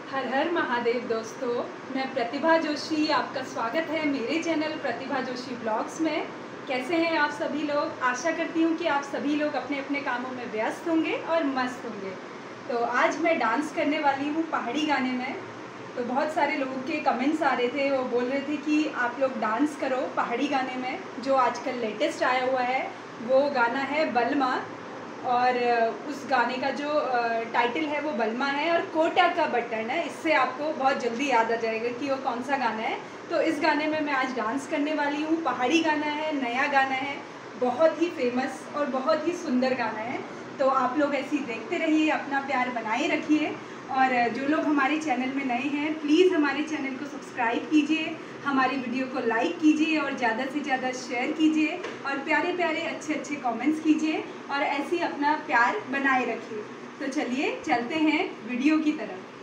हर हर महादेव दोस्तों, मैं प्रतिभा जोशी, आपका स्वागत है मेरे चैनल प्रतिभा जोशी ब्लॉग्स में। कैसे हैं आप सभी लोग? आशा करती हूँ कि आप सभी लोग अपने अपने कामों में व्यस्त होंगे और मस्त होंगे। तो आज मैं डांस करने वाली हूँ पहाड़ी गाने में। तो बहुत सारे लोगों के कमेंट्स आ रहे थे, वो बोल रहे थे कि आप लोग डांस करो पहाड़ी गाने में। जो आजकल लेटेस्ट आया हुआ है वो गाना है बलमा, और उस गाने का जो टाइटल है वो बलमा है और कोटा का बटन है। इससे आपको बहुत जल्दी याद आ जाएगा कि वो कौन सा गाना है। तो इस गाने में मैं आज डांस करने वाली हूँ। पहाड़ी गाना है, नया गाना है, बहुत ही फेमस और बहुत ही सुंदर गाना है। तो आप लोग ऐसे ही देखते रहिए, अपना प्यार बनाए रखिए। और जो लोग हमारे चैनल में नए हैं, प्लीज़ हमारे चैनल को सब्सक्राइब कीजिए, हमारी वीडियो को लाइक कीजिए और ज़्यादा से ज़्यादा शेयर कीजिए और प्यारे प्यारे अच्छे अच्छे कमेंट्स कीजिए और ऐसे ही अपना प्यार बनाए रखिए। तो चलिए चलते हैं वीडियो की तरफ।